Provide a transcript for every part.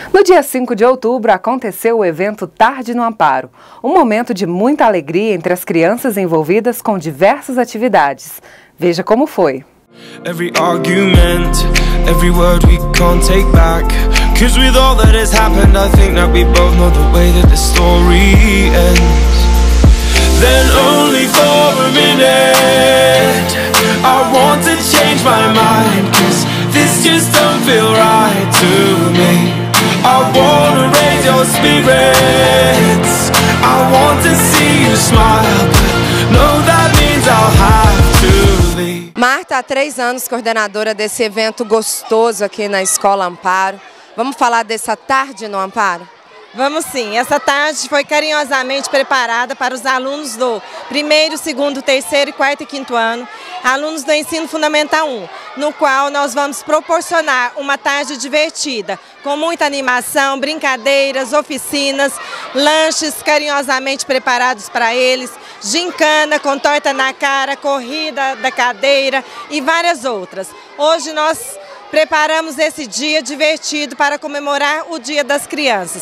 No dia 5 de outubro aconteceu o evento Tarde no Amparo, um momento de muita alegria entre as crianças envolvidas com diversas atividades. Veja como foi. Every argument, every word we can't take back. 'Cause with all that has happened, I think that we both know the way that the story ends. Then only for a minute, I want to change my mind. 'Cause this just don't feel right to me. I wanna raise your spirits, I want to see you smile, but no, that means I'll have to leave. Marta, há 3 anos coordenadora desse evento gostoso aqui na Escola Amparo. Vamos falar dessa Tarde no Amparo? Vamos sim, essa tarde foi carinhosamente preparada para os alunos do 1º, 2º, 3º, 4º e 5º ano, alunos do Ensino Fundamental 1, no qual nós vamos proporcionar uma tarde divertida, com muita animação, brincadeiras, oficinas, lanches carinhosamente preparados para eles, gincana com torta na cara, corrida da cadeira e várias outras. Hoje nós preparamos esse dia divertido para comemorar o Dia das Crianças.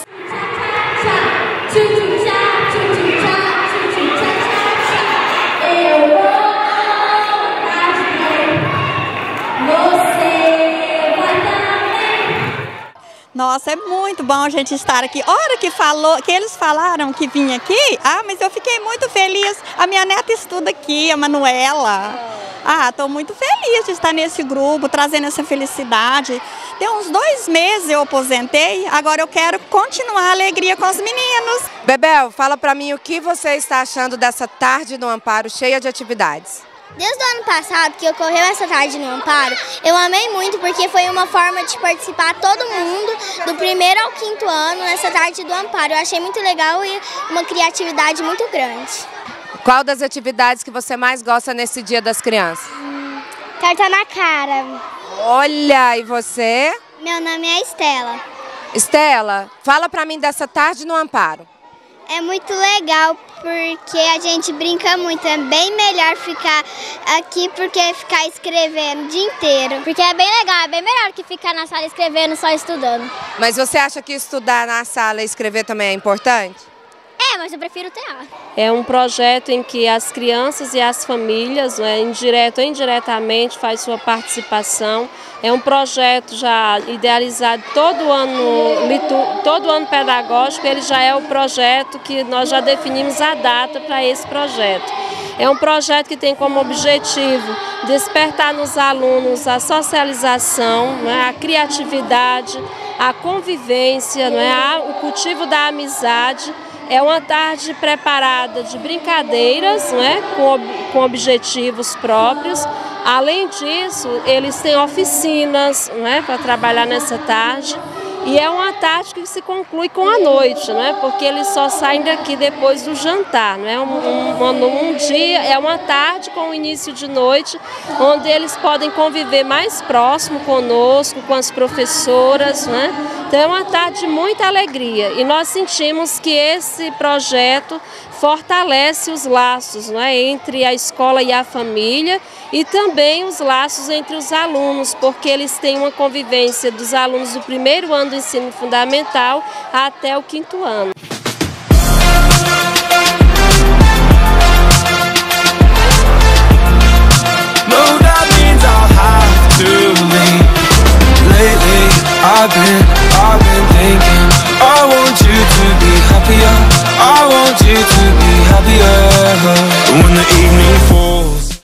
Nossa, é muito bom a gente estar aqui. A hora que eles falaram que vinha aqui, mas eu fiquei muito feliz. A minha neta estuda aqui, a Manuela. Estou muito feliz de estar nesse grupo, trazendo essa felicidade. Tem uns 2 meses eu aposentei, agora eu quero continuar a alegria com os meninos. Bebel, fala pra mim o que você está achando dessa Tarde no Amparo cheia de atividades. Desde o ano passado que ocorreu essa Tarde no Amparo, eu amei muito porque foi uma forma de participar todo mundo, do 1º ao 5º ano, nessa Tarde do Amparo. Eu achei muito legal e uma criatividade muito grande. Qual das atividades que você mais gosta nesse Dia das Crianças? Torta na cara. Olha, e você? Meu nome é Estela. Estela, fala pra mim dessa Tarde no Amparo. É muito legal porque a gente brinca muito, é bem melhor ficar aqui porque ficar escrevendo o dia inteiro. Porque é bem legal, é bem melhor que ficar na sala escrevendo, só estudando. Mas você acha que estudar na sala e escrever também é importante? Mas eu prefiro teatro. É um projeto em que as crianças e as famílias, indireto ou indiretamente, faz sua participação. É um projeto já idealizado todo ano pedagógico, ele já é o projeto que nós já definimos a data para esse projeto. É um projeto que tem como objetivo despertar nos alunos a socialização, a criatividade, a convivência, o cultivo da amizade. É uma tarde preparada de brincadeiras, com objetivos próprios. Além disso, eles têm oficinas para trabalhar nessa tarde. E é uma tarde que se conclui com a noite, porque eles só saem daqui depois do jantar. É uma tarde com o início de noite, onde eles podem conviver mais próximo conosco, com as professoras. Então é uma tarde de muita alegria e nós sentimos que esse projeto fortalece os laços entre a escola e a família e também os laços entre os alunos, porque eles têm uma convivência dos alunos do 1º ano do ensino fundamental até o 5º ano. I've been thinking, I want you to be happier, I want you to be happier. When the evening falls